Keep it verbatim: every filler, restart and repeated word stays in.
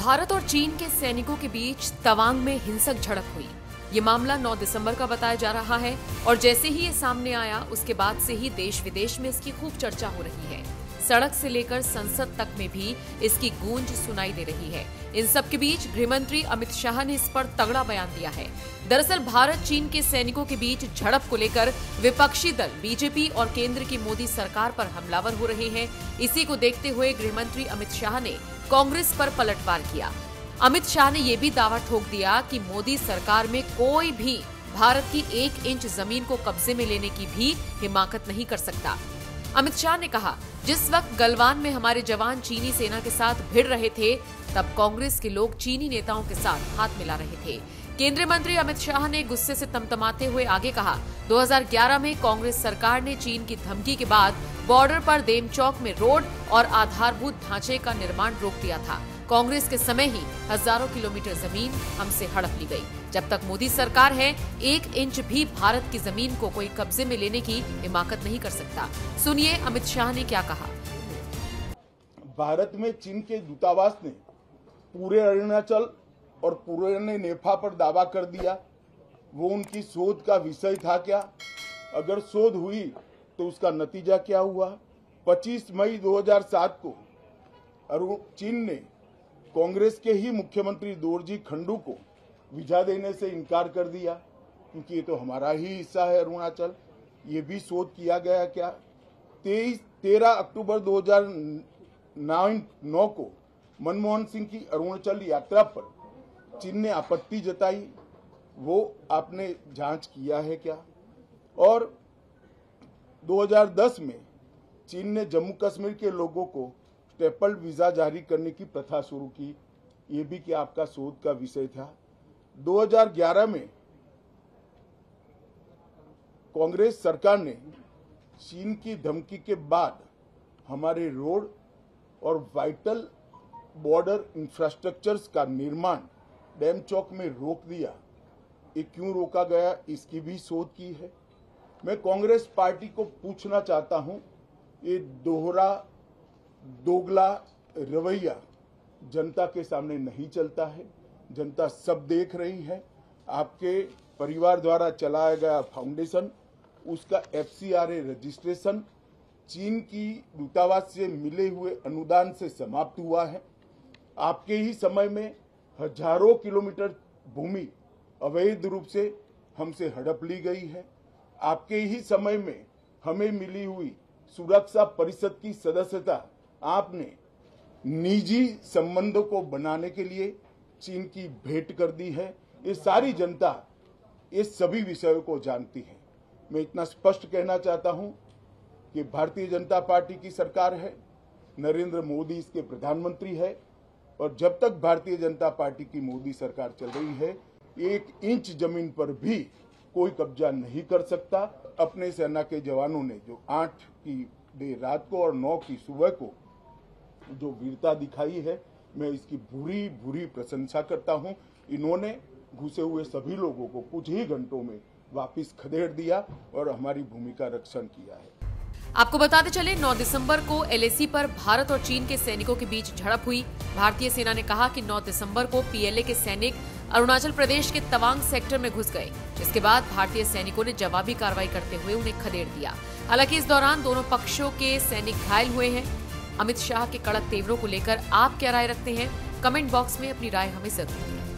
भारत और चीन के सैनिकों के बीच तवांग में हिंसक झड़प हुई। ये मामला नौ दिसंबर का बताया जा रहा है और जैसे ही ये सामने आया उसके बाद से ही देश विदेश में इसकी खूब चर्चा हो रही है। सड़क से लेकर संसद तक में भी इसकी गूंज सुनाई दे रही है। इन सब के बीच गृहमंत्री अमित शाह ने इस पर तगड़ा बयान दिया है। दरअसल भारत चीन के सैनिकों के बीच झड़प को लेकर विपक्षी दल बीजेपी और केंद्र की मोदी सरकार पर हमलावर हो रहे हैं। इसी को देखते हुए गृहमंत्री अमित शाह ने कांग्रेस पर पलटवार किया। अमित शाह ने यह भी दावा ठोक दिया कि मोदी सरकार में कोई भी भारत की एक इंच जमीन को कब्जे में लेने की भी हिमाकत नहीं कर सकता। अमित शाह ने कहा, जिस वक्त गलवान में हमारे जवान चीनी सेना के साथ भिड़ रहे थे तब कांग्रेस के लोग चीनी नेताओं के साथ हाथ मिला रहे थे। केंद्रीय मंत्री अमित शाह ने गुस्से से तमतमाते हुए आगे कहा, दो हज़ार ग्यारह में कांग्रेस सरकार ने चीन की धमकी के बाद बॉर्डर पर देमचौक में रोड और आधारभूत ढांचे का निर्माण रोक दिया था। कांग्रेस के समय ही हजारों किलोमीटर जमीन हमसे हड़प ली गई। जब तक मोदी सरकार है, एक इंच भी भारत की जमीन को कोई कब्जे में लेने की हिमाकत नहीं कर सकता। सुनिए अमित शाह ने क्या कहा। भारत में चीन के दूतावास ने पूरे अरुणाचल और पूरे नेफा पर दावा कर दिया। वो उनकी शोध का विषय था क्या? अगर शोध हुई तो उसका नतीजा क्या हुआ? पच्चीस मई दो हज़ार सात को चीन ने कांग्रेस के ही मुख्यमंत्री दोरजी खंडू को वीजा देने से इनकार कर दिया, क्योंकि ये तो हमारा ही हिस्सा है अरुणाचल। ये भी शोध किया गया क्या? तेईस तेरह अक्टूबर दो हज़ार नौ को मनमोहन सिंह की अरुणाचल यात्रा पर चीन ने आपत्ति जताई, वो आपने जांच किया है क्या? और दो हज़ार दस में चीन ने जम्मू कश्मीर के लोगों को स्टेपल वीजा जारी करने की प्रथा शुरू की, ये भी क्या आपका शोध का विषय था? दो हज़ार ग्यारह में कांग्रेस सरकार ने चीन की धमकी के बाद हमारे रोड और वाइटल बॉर्डर इंफ्रास्ट्रक्चर्स का निर्माण देमचौक में रोक दिया। ये क्यों रोका गया, इसकी भी शोध की है। मैं कांग्रेस पार्टी को पूछना चाहता हूं, ये दोहरा दोगला रवैया जनता के सामने नहीं चलता है। जनता सब देख रही है। आपके परिवार द्वारा चलाया गया फाउंडेशन, उसका F C R A registration चीन की दूतावास से मिले हुए अनुदान से समाप्त हुआ है। आपके ही समय में हजारों किलोमीटर भूमि अवैध रूप से हमसे हड़प ली गई है। आपके ही समय में हमें मिली हुई सुरक्षा परिषद की सदस्यता आपने निजी संबंधों को बनाने के लिए चीन की भेंट कर दी है। ये सारी जनता इस सभी विषयों को जानती है। मैं इतना स्पष्ट कहना चाहता हूं कि भारतीय जनता पार्टी की सरकार है, नरेंद्र मोदी इसके प्रधानमंत्री है, और जब तक भारतीय जनता पार्टी की मोदी सरकार चल रही है, एक इंच जमीन पर भी कोई कब्जा नहीं कर सकता। अपने सेना के जवानों ने जो आठ की देर रात को और नौ की सुबह को जो वीरता दिखाई है, मैं इसकी बुरी बुरी प्रशंसा करता हूं। इन्होंने घुसे हुए सभी लोगों को कुछ ही घंटों में वापस खदेड़ दिया और हमारी भूमि का रक्षण किया है। आपको बताते चले, नौ दिसंबर को एल ए सी पर भारत और चीन के सैनिकों के बीच झड़प हुई। भारतीय सेना ने कहा कि नौ दिसंबर को पी एल ए के सैनिक अरुणाचल प्रदेश के तवांग सेक्टर में घुस गए। इसके बाद भारतीय सैनिकों ने जवाबी कार्रवाई करते हुए उन्हें खदेड़ दिया। हालांकि इस दौरान दोनों पक्षों के सैनिक घायल हुए हैं। अमित शाह के कड़क तेवरों को लेकर आप क्या राय रखते हैं? कमेंट बॉक्स में अपनी राय हमें जरूर दें।